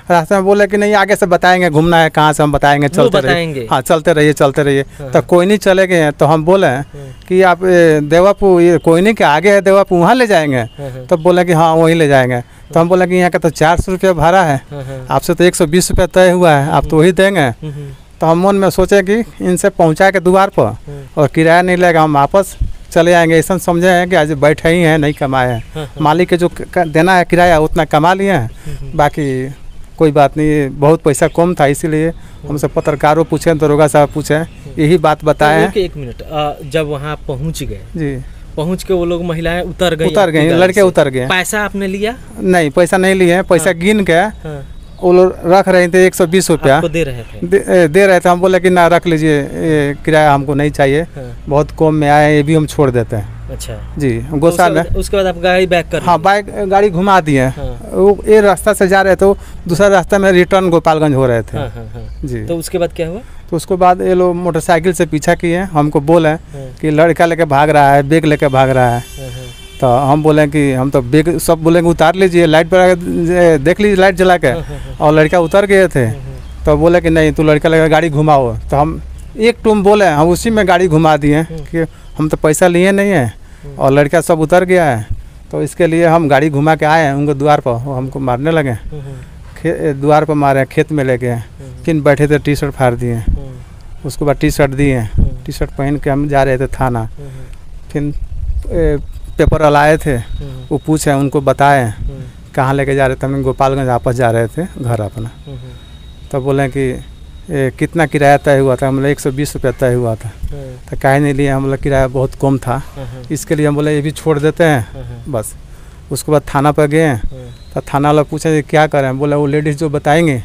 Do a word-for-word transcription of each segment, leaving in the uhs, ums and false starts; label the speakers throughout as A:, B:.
A: रास्ते में बोले कि नहीं आगे से बताएंगे, घूमना है कहाँ से हम बताएंगे, चलते रहिए। हाँ चलते रहिए चलते रहिए। तो कोई नहीं चले गए, तो हम बोले कि आप देवापुर ये कोई नहीं के आगे है देवापुर, वहाँ ले जाएंगे। तो बोले कि हाँ वहीं ले जाएंगे। तो हम बोले कि यहाँ का तो चार सौ रुपया भाड़ा है, आपसे तो एक सौ बीस रुपया तय हुआ है, आप तो वही देंगे। तो हम मन में सोचे कि इनसे पहुँचा के द्वार पर और किराया नहीं लेगा, हम वापस चले आएंगे। ऐसा समझे हैं कि आज बैठे ही हैं, नहीं कमाए हैं। मालिक के जो देना है किराया उतना कमा लिए हैं, बाकी कोई बात नहीं, बहुत पैसा कम था, इसीलिए हमसे पत्रकारों पूछे, दरोगा साहब पूछे, यही बात बताए हैं।
B: एक मिनट, जब वहाँ पहुँच गए
A: जी,
B: पहुँच के वो लोग महिलाएं उतर गई
A: उतर गई लड़के उतर गए।
B: पैसा आपने लिया?
A: नहीं पैसा नहीं लिए, पैसा गिन के वो लोग रख रहे थे एक सौ बीस रुपया
B: दे रहे थे
A: दे, दे रहे थे। हम बोले कि ना रख लीजिए, किराया हमको नहीं चाहिए, बहुत कम में आया है, ये भी हम छोड़ देते हैं।
B: अच्छा
A: जी गोसा में।
B: उसके बाद आप गाड़ी बैक कर?
A: हाँ बाइक गाड़ी घुमा दिए। वो एक रास्ता से जा रहे थे, दूसरा रास्ता में रिटर्न गोपालगंज हो रहे थे।
B: हाँ, हाँ, हाँ।
A: जी
B: तो उसके बाद क्या हुआ?
A: तो उसके बाद ये लोग मोटरसाइकिल से पीछा किए, हमको बोले कि लड़का लेके भाग रहा है, बैग लेके भाग रहा है। तो हम बोले कि हम तो बैग सब बोलेंगे उतार लीजिए, लाइट पर देख लीजिए लाइट जला के, और लड़का उतर गए थे। तो बोले कि नहीं तू लड़का लेकर गाड़ी घुमाओ। तो हम एक टूम बोले, हम उसी में गाड़ी घुमा दिए कि हम तो पैसा लिए नहीं है और लड़का सब उतर गया है, तो इसके लिए हम गाड़ी घुमा के आए हैं उनको द्वार पर। वो हमको मारने लगे, द्वार पर मारे, खेत में ले गए, फिर बैठे थे टी शर्ट फाड़ दिए, उसके बाद टी शर्ट दिए, टी शर्ट पहन के हम जा रहे थे थाना। फिर पेपर लाए थे, वो पूछे, उनको बताए कहाँ लेके जा रहे थे, हम गोपालगंज वापस जा रहे थे घर अपना। तो बोले कि ए, कितना किराया तय हुआ था? हम बोले एक सौ बीस रुपया तय हुआ था। तो काहे नहीं लिए? हम बोले किराया बहुत कम था, इसके लिए हम बोले ये भी छोड़ देते हैं बस। उसके बाद थाना पर गए, तो थाना वाला पूछे क्या करें? बोले वो लेडीज़ जो बताएंगे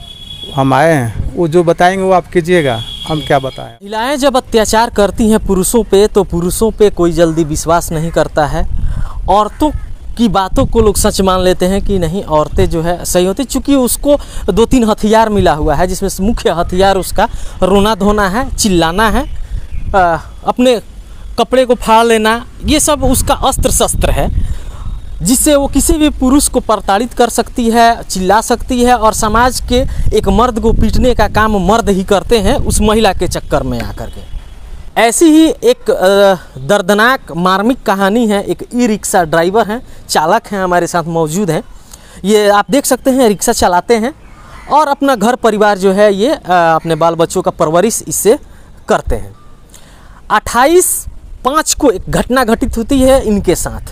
A: हम आए हैं, वो जो बताएंगे वो आप कीजिएगा, हम क्या बताएं।
B: महिलाएं जब अत्याचार करती हैं पुरुषों पे, तो पुरुषों पे कोई जल्दी विश्वास नहीं करता है। औरतों की बातों को लोग सच मान लेते हैं कि नहीं औरतें जो है सही होती, चूँकि उसको दो तीन हथियार मिला हुआ है, जिसमें मुख्य हथियार उसका रोना धोना है, चिल्लाना है, आ, अपने कपड़े को फाड़ लेना, ये सब उसका अस्त्र शस्त्र है, जिससे वो किसी भी पुरुष को प्रताड़ित कर सकती है, चिल्ला सकती है, और समाज के एक मर्द को पीटने का काम मर्द ही करते हैं उस महिला के चक्कर में आकर के। ऐसी ही एक दर्दनाक मार्मिक कहानी है। एक ई रिक्शा ड्राइवर हैं, चालक हैं, हमारे साथ मौजूद हैं। ये आप देख सकते हैं रिक्शा चलाते हैं और अपना घर परिवार जो है ये अपने बाल बच्चों का परवरिश इससे करते हैं। अट्ठाईस पाँच को एक घटना घटित होती है इनके साथ।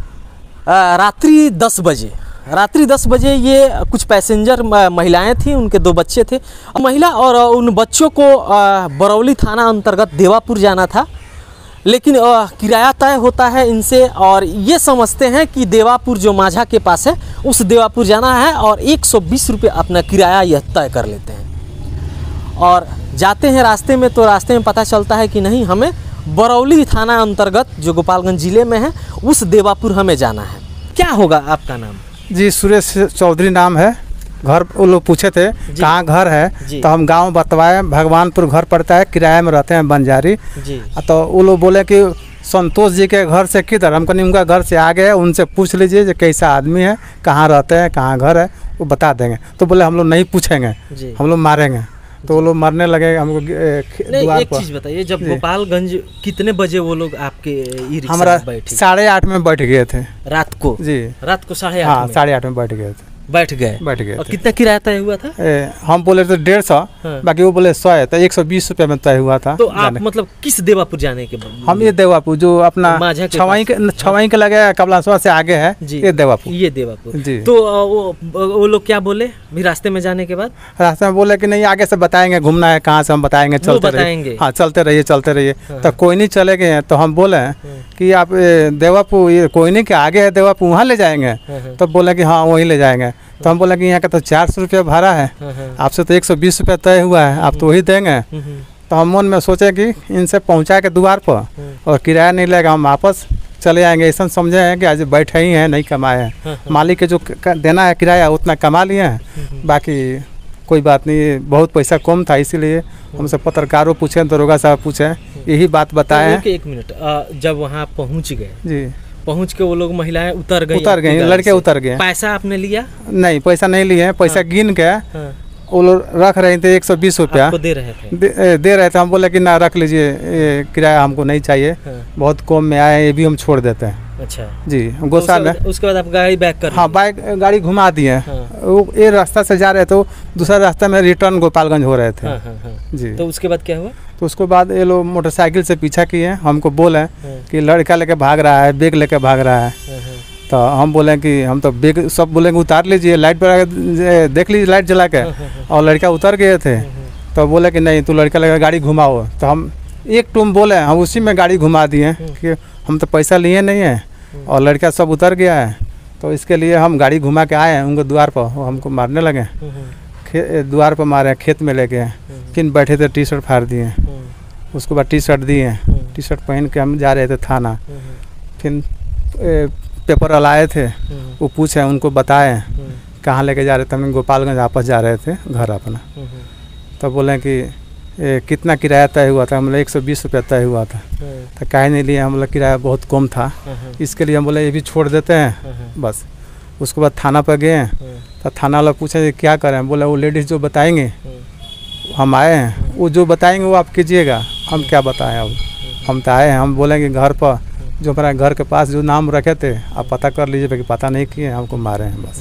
B: रात्रि दस बजे रात्रि दस बजे ये कुछ पैसेंजर महिलाएं थीं, उनके दो बच्चे थे। महिला और उन बच्चों को बरौली थाना अंतर्गत देवापुर जाना था, लेकिन किराया तय होता है इनसे और ये समझते हैं कि देवापुर जो माझा के पास है उस देवापुर जाना है, और एक सौ बीस रुपये अपना किराया यह तय कर लेते हैं और जाते हैं। रास्ते में तो रास्ते में पता चलता है कि नहीं, हमें बरौली थाना अंतर्गत जो गोपालगंज ज़िले में है उस देवापुर हमें जाना है। क्या होगा आपका नाम?
A: जी सुरेश चौधरी नाम है। घर वो लोग पूछे थे कहाँ घर है, तो हम गांव बतवाए, भगवानपुर घर पड़ता है, किराए में रहते हैं बंजारी जी। तो वो लोग बोले कि संतोष जी के घर से किधर? हम कहीं उनका घर से आगे है, उनसे पूछ लीजिए जो कैसा आदमी है, कहाँ रहते हैं, कहाँ घर है, वो बता देंगे। तो बोले हम लोग नहीं पूछेंगे, हम लोग मारेंगे। तो वो लोग मरने लगे हमको द्वार
B: एक चीज़ बताइए, जब गोपालगंज कितने बजे वो लोग आपके ई रिक्शा
A: हमारा
B: बैठे?
A: साढ़े आठ में बैठ गए थे
B: रात को जी। रात को साढ़े आठ
A: हाँ साढ़े आठ में बैठ गए थे
B: बैठ गए
A: बैठ गए।
B: और कितना किराया तय हुआ था?
A: ए, हम बोले थे डेढ़ सौ, बाकी वो बोले सौ है, तो एक सौ बीस रुपये में तय हुआ था।
B: तो आप मतलब किस देवापुर जाने के?
A: हम ये देवापुर जो अपना छवाई के छवाई के लगे कबलासवा से आगे है जी, ये देवापुर
B: ये देवापुर
A: जी।
B: तो वो वो लोग क्या बोले भी रास्ते में जाने के बाद?
A: रास्ते में बोले कि नहीं आगे से बताएंगे, घूमना है कहाँ से हम बताएंगे, चलते रहिए। हाँ चलते रहिए चलते रहिए। तो कोई नहीं चले गए, तो हम बोले कि आप देवापुर ये कोई नहीं के आगे है देवापुर, वहाँ ले जाएंगे। तो बोले कि हाँ वहीं ले जाएंगे। तो हम बोले कि यहाँ का तो चार सौ रुपया भाड़ा है, आपसे तो एक सौ बीस रुपया तय हुआ है, आप तो वही देंगे। तो हम मन में सोचे कि इनसे पहुँचा के द्वार पर और किराया नहीं लेगा, हम वापस चले आएंगे। ऐसा समझे हैं कि आज बैठे ही हैं, नहीं कमाए हैं। मालिक के जो देना है किराया उतना कमा लिए हैं, बाकी कोई बात नहीं, बहुत पैसा कम था, इसीलिए हमसे पत्रकारों पूछे, दरोगा साहब पूछे, यही बात बताए हैं।
B: एक मिनट, जब वहाँ पहुँच गए
A: जी,
B: पहुंच के वो लोग महिलाएं उतर गई,
A: उतर गई, लड़के उतर गए।
B: पैसा आपने लिया?
A: नहीं, पैसा नहीं लिए, पैसा गिन के
B: हाँ।
A: वो लोग रख रहे थे एक सौ बीस रुपया
B: दे रहे थे
A: दे, दे रहे थे। हम बोले कि ना रख लीजिए, ये किराया हमको नहीं चाहिए,
B: हाँ।
A: बहुत कम में आए, ये भी हम छोड़ देते हैं।
B: अच्छा
A: जी, गुस्सा में।
B: उसके बाद आप गाड़ी बैक कर?
A: हाँ, बाइक गाड़ी घुमा दिए।
B: हाँ।
A: वो एक रास्ता से जा रहे थे, दूसरा रास्ता में रिटर्न गोपालगंज हो रहे थे।
B: हाँ, हाँ, हाँ।
A: जी।
B: तो उसके बाद क्या हुआ?
A: तो उसके बाद ये लोग मोटरसाइकिल से पीछा किए, हमको बोले कि लड़का लेके भाग रहा है, बैग लेके भाग रहा है। तो हम बोले कि हम तो बैग सब बोलेंगे उतार लीजिए, लाइट पर देख लीजिए लाइट जला के। और लड़का उतर गए थे, तो बोले कि नहीं, तू लड़का लेकर गाड़ी घुमाओ। तो हम एक टूम बोले, हम उसी में गाड़ी घुमा दिए कि हम तो पैसा लिए नहीं है और लड़का सब उतर गया है, तो इसके लिए हम गाड़ी घुमा के आए हैं उनको द्वार पर। वो हमको मारने लगे, द्वार पर मारे, खेत में ले गए, फिर बैठे थे टी शर्ट फाड़ दिए, उसके बाद टी शर्ट दिए, टी शर्ट पहन के हम जा रहे थे थाना। फिर पेपर वाला आए थे, वो पूछे, उनको बताए कहाँ लेके जा रहे थे, हम गोपालगंज वापस जा रहे थे घर अपना। तो बोले कि ए, कितना किराया तय हुआ था? हम बोले एक सौ बीस रुपया तय हुआ था। तो काहे नहीं लिए? हम बोले किराया बहुत कम था, इसके लिए हम बोले ये भी छोड़ देते हैं बस। उसके बाद थाना पर गए, तो थाना वाला पूछे क्या करें? बोले वो लेडीज़ जो बताएंगे हम आए हैं, वो जो बताएंगे वो आप कीजिएगा, हम क्या बताएं अब, हम तो आए हैं। हम बोलेंगे घर पर जो हमारा घर के पास जो नाम रखे थे आप पता कर लीजिए, कि पता नहीं किए, हमको मारे हैं बस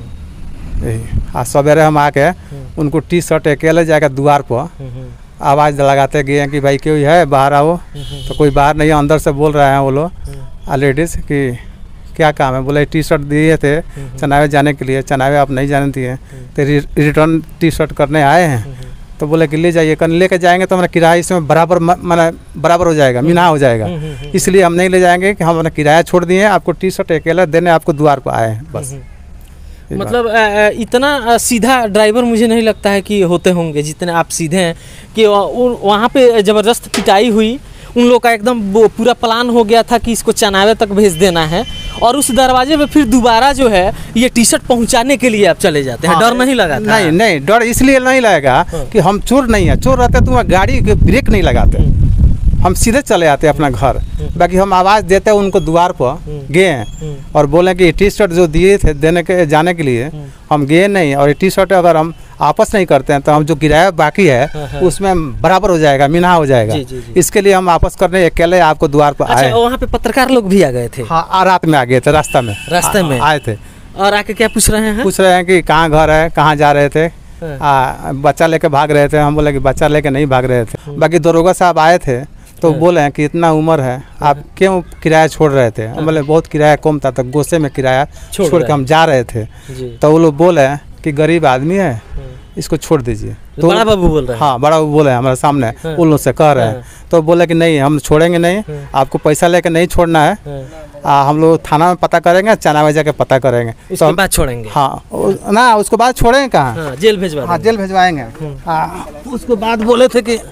A: यही। आज सवेरे हम आके उनको टी शर्ट अकेले जाकर द्वार पर आवाज़ लगाते गए कि भाई कोई है बाहर आओ। तो कोई बाहर नहीं, अंदर से बोल रहे हैं वो लोग लेडीज़ कि क्या काम है? बोले टी शर्ट दिए थे चनावे जाने के लिए, चनावे आप नहीं जानती हैं, तो रिटर्न टी शर्ट करने आए हैं। तो बोले कि ले जाइए, कल लेके जाएंगे तो हमारा किराया इसमें बराबर माना बराबर हो जाएगा, मीना हो जाएगा, इसलिए हम नहीं ले जाएंगे कि हम अपना किराया छोड़ दिए, आपको टी शर्ट अकेला देने आपको द्वार पर आए हैं बस।
B: मतलब इतना सीधा ड्राइवर मुझे नहीं लगता है कि होते होंगे जितने आप सीधे हैं, कि वहाँ पे ज़बरदस्त पिटाई हुई, उन लोग का एकदम पूरा प्लान हो गया था कि इसको चनावे तक भेज देना है, और उस दरवाजे पे फिर दोबारा जो है ये टी शर्ट पहुँचाने के लिए आप चले जाते हैं। हाँ, डर नहीं लगा?
A: नहीं नहीं, डर इसलिए नहीं लगेगा कि हम चोर नहीं है, चोर रहते तो गाड़ी के ब्रेक नहीं लगाते, हम सीधे चले आते अपना घर। बाकी हम आवाज़ देते हैं उनको द्वार पर गए और बोले कि टी शर्ट जो दिए थे देने के जाने के लिए हम गए नहीं, और टी शर्ट अगर हम आपस नहीं करते हैं तो हम जो किराया बाकी है उसमें बराबर हो जाएगा, मीना हो जाएगा। जी, जी, जी। इसके लिए हम आपस करने अकेले आपको द्वार पर आए।
B: वहाँ पे पत्रकार लोग भी आ गए थे?
A: हाँ, रात में आ गए थे, रास्ता में
B: रास्ते में
A: आए थे।
B: और आके क्या पूछ रहे हैं?
A: पूछ रहे हैं कि कहाँ घर है, कहाँ जा रहे थे, आ, बच्चा लेके भाग रहे थे। हम बोले कि बच्चा लेके नहीं भाग रहे थे। बाकी दरोगा साहब आए थे तो बोले हैं कि इतना उम्र है, आप क्यों किराया छोड़ रहे थे? हम बोले बहुत किराया कम था, तो गुस्से में किराया छोड़ के हम जा रहे थे। तो वो लोग बोले कि गरीब आदमी है, इसको छोड़ दीजिए।
B: तो बड़ा बाबू बोल रहे हैं?
A: हाँ, बड़ा बाबू बोले हमारे सामने, उन लोग से कह रहे हैं। तो बोले कि नहीं, हम छोड़ेंगे नहीं, आपको पैसा लेके नहीं छोड़ना है, आ, हम लोग थाना में पता करेंगे, चनावे जाके पता करेंगे,
B: उसके बाद छोड़ेंगे।
A: हाँ ना, उसके बाद छोड़ेंगे कहाँ?
B: हाँ, जेल भिजवा?
A: हाँ, जेल भिजवाएंगे। हाँ, उसके बाद बोले थे कि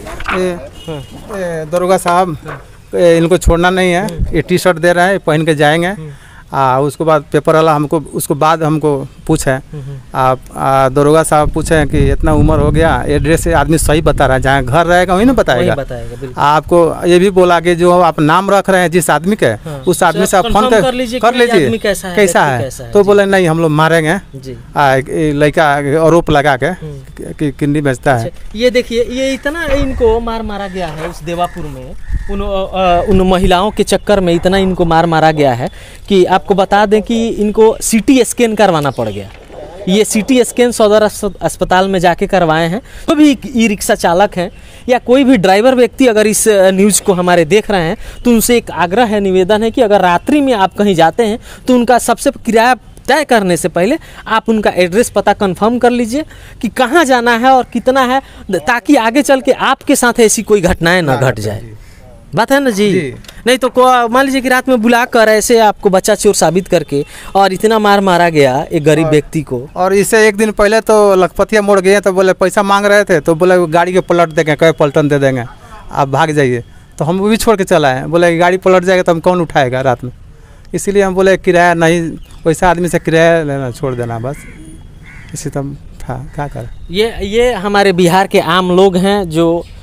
A: दरोगा साहब इनको छोड़ना नहीं है, ये टी शर्ट दे रहे हैं, पहन के जाएंगे। आ, उसके बाद पेपर वाला हमको उसको बाद हमको पूछे, आप दरोगा साहब पूछे कि इतना उम्र हो गया, एड्रेस आदमी सही बता रहा है, जहाँ घर रहेगा वही ना बताएगा, बताएगा। आपको ये भी बोला कि जो आप नाम रख रहे हैं जिस आदमी के, हाँ, उस आदमी से आप फोन कर लीजिए कर लीजिए कैसा है, कैसा है, कैसा है। तो बोले नहीं, हम लोग मारेंगे, लड़का आरोप लगा के कि किन्नी बेचता है।
B: ये देखिए, ये इतना इनको मार मारा गया है उस देवापुर में, उन उन महिलाओं के चक्कर में इतना इनको मार मारा गया है कि आपको बता दें कि इनको सीटी स्कैन करवाना पड़ गया। ये सीटी स्कैन सदर अस्पताल में जाके करवाए हैं। तो भी ई रिक्शा चालक हैं या कोई भी ड्राइवर व्यक्ति अगर इस न्यूज़ को हमारे देख रहे हैं तो उनसे एक आग्रह है, निवेदन है कि अगर रात्रि में आप कहीं जाते हैं तो उनका सबसे किराया तय करने से पहले आप उनका एड्रेस पता कंफर्म कर लीजिए कि कहाँ जाना है और कितना है, ताकि आगे चल के आपके साथ ऐसी कोई घटनाएं ना घट जाए। बात है ना जी, जी। नहीं तो मान लीजिए कि रात में बुला कर ऐसे आपको बच्चा चोर साबित करके और इतना मार मारा गया एक गरीब व्यक्ति को।
A: और इससे एक दिन पहले तो लखपतिया मोड़ गए तो बोले पैसा मांग रहे थे, तो बोले गाड़ी के पलट देंगे, कई पलटन दे देंगे, आप भाग जाइए। तो हम भी छोड़ के चला है, बोले गाड़ी पलट जाएगा तो हम कौन उठाएगा रात में। इसीलिए हम बोले किराया नहीं, वैसा आदमी से किराया लेना छोड़ देना बस, इसी तरह था क्या कर।
B: ये ये हमारे बिहार के आम लोग हैं जो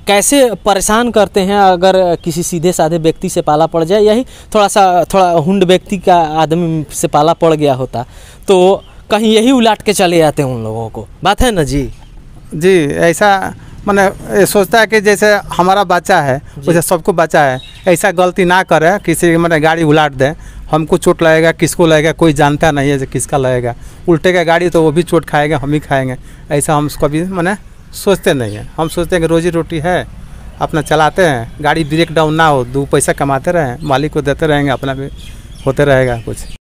B: कैसे परेशान करते हैं अगर किसी सीधे साधे व्यक्ति से पाला पड़ जाए, यही थोड़ा सा थोड़ा हुंड व्यक्ति का आदमी से पाला पड़ गया होता तो कहीं यही उलाट के चले जाते हैं उन लोगों को, बात है ना जी।
A: जी ऐसा मैंने सोचता है कि जैसे हमारा बच्चा है वैसे सबको बच्चा है, ऐसा गलती ना करे किसी मैंने गाड़ी उलाट दे, हमको चोट लगेगा किसको लगेगा कोई जानता नहीं है किसका लगेगा, उल्टे का गाड़ी तो वो भी चोट खाएगा हम ही खाएंगे, ऐसा हम कभी मैंने सोचते नहीं हैं। हम सोचते हैं कि रोजी रोटी है अपना चलाते हैं, गाड़ी ब्रेक डाउन ना हो, दो पैसा कमाते रहें, मालिक को देते रहेंगे, अपना भी होते रहेगा कुछ।